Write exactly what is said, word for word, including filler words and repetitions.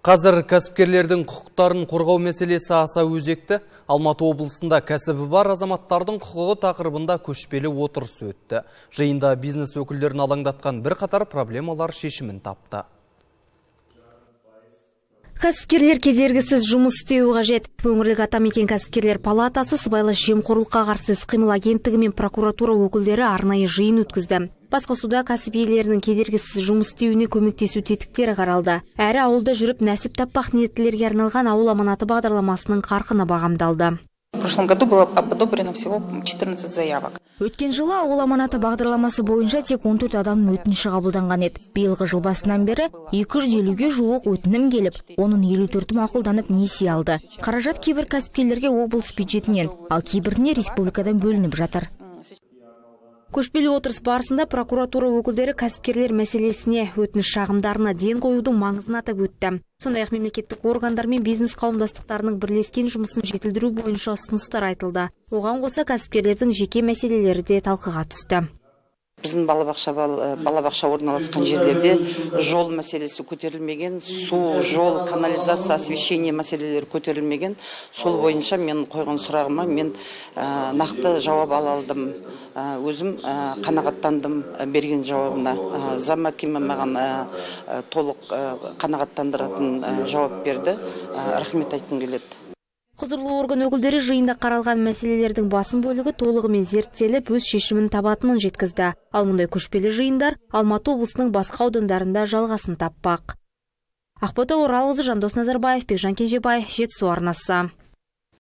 Қазір кәсіпкерлердің құқықтарын қорғау мәселесі аса өзекті. Алматы облысында кәсібі бар азаматтардың құқығы тақырыбында көшпелі отырыс өтті. Жиында бизнес өкілдерін алаңдатқан бір қатар проблемалар шешімін тапты. Кәсіпкерлер кедергісіз жұмыс істеуі қажет. Өңірлік атамекен кәсіпкерлер палатасы сыбайлас жемқорлыққа қарсы іс-қимыл агенттігі мен прокуратура өкілдері арнайы жиын өткізді. Басқосуда кәсіп иелерінің кедергісіз жұмыс істеуіне көмектесу тетіктері қаралды. Әрі ауылда жүріп нәсіп таппақ ниеттілерге арналған ауыл аманаты бағдарламасының қарқыны бағамдалды. В прошлом году было одобрено всего четырнадцать заявок. Өткен жылы ауыл аманаты бағдарламасы бойынша тек он төрт адамның өтініші қабылданған еді. Биылғы жыл басынан бері екі жүз елуге жуық өтінім келіп, оның елу төрті мақұлданып несие алды. Қаражат кейбір кәсіпкерлерге облыс бюджетінен, ал кейбіріне республикадан бөлініп жатыр. Көшпелі отырыс барысында прокуратура өкілдері кәсіпкерлер мәселесіне өтініш шағымдарына ден қоюдың маңызын атап өтті. Сондай-ақ мемлекеттік органдар мен бизнес қауымдастықтарының бірлескен жұмысын жетілдіру бойынша ұсыныстар айтылды. Оған қоса кәсіпкерлердің жеке мәселелері де талқыға түсті. Біздің балабақша балабақша орналасқан жерлерде жол мәселесі көтерілмеген, су, жол, канализация, освещение мәселелері көтерілмеген. Сол бойынша мен қойған сұрағыма мен нақты жауап ала алдым. Өзім қанағаттандым берген жауабына. Зам әкімі маған толық қанағаттандыратын жауап берді. Рахмет айтқым келеді. Құзырлы орган өкілдері жиында қаралған мәселелердің басым бөлігі толығымен зерттеліп, өз шешімін табатынын жеткізді. Ал мұндай көшпелі жиындар Алматы облысының басқа аудандарында жалғасын таппақ. Ақбота Оралқызы, Жандос Назарбаев, Бекжан Кенжебай, Жетісу арнасы.